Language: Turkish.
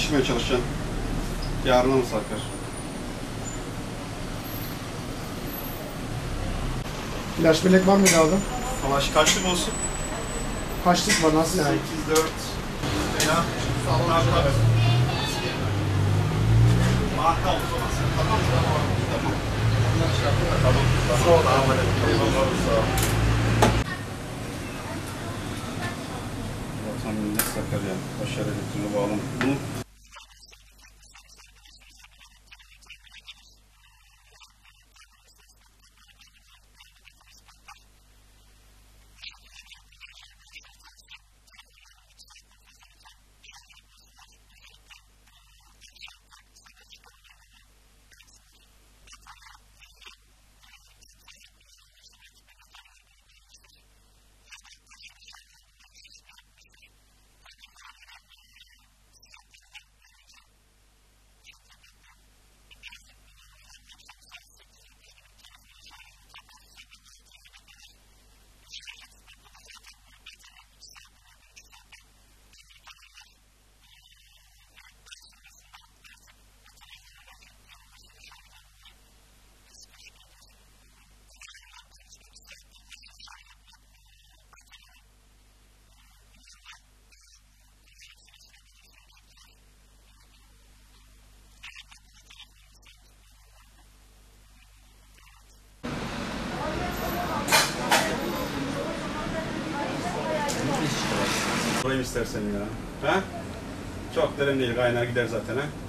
yetişmeye çalışacaksın. Yarına mı sarkar? Flash bellek var mıydı abi? Flash kaçlık olsun? Kaçlık var, nasıl yani? 8-4 veya salon tabii. Marka olsun. Tamam. Sağ ol. Sağ ol. Tam millet sakar ya. Başarı elektriğine bağlı. Bunu burayı istersen ya. Ha? Çok derin değil, kaynar gider zaten ha.